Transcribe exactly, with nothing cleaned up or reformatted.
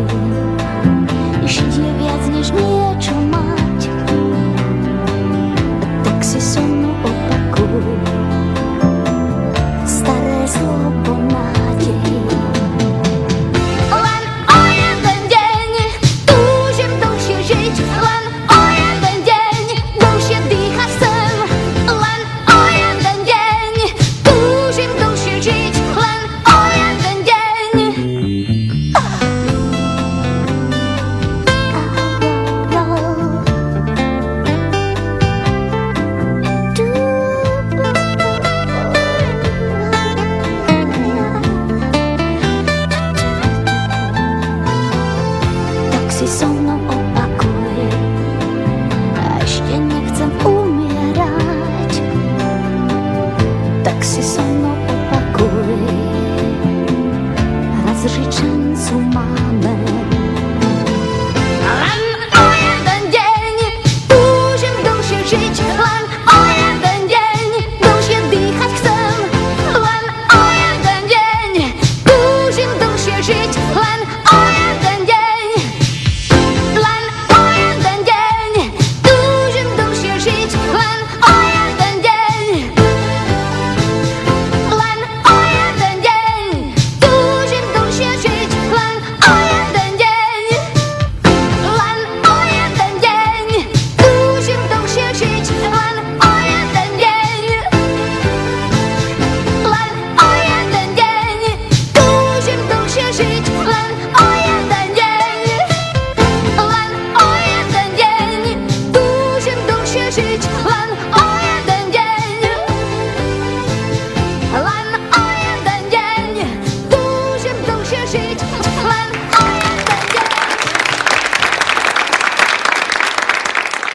Žiť je viac než niečo mať, tak si so mnou opakuj staré slovo nádej. Len o jeden deň túžim dlhšie žiť, len o jeden deň dlhšie dýchať chcem. Len o jeden deň túžim dlhšie žiť, len o jeden deň. Tak si so mnou opakuj, a ešte nechcem umierať. Tak si so mnou opakuj, raz žiť šancu mám.